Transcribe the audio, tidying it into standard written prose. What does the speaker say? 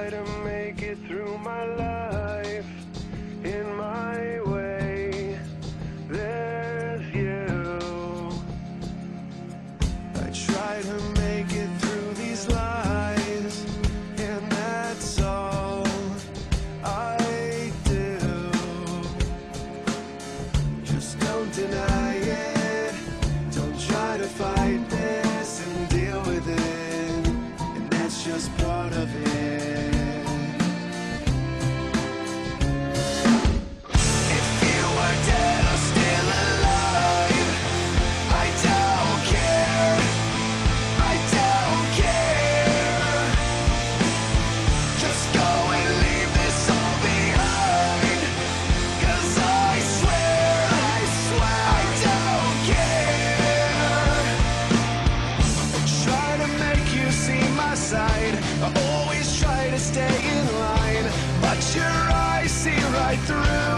try to make it through my life in my way. There's you. I try to make it through these lies, and that's all I do. Just don't deny it. Don't try to fight this and deal with it. And that's just part of it. If you were dead or still alive, I don't care. I don't care. Just go and leave this all behind. 'Cause I swear I don't care. Try to make you see my side. I always try to stay in line, but your eyes see right through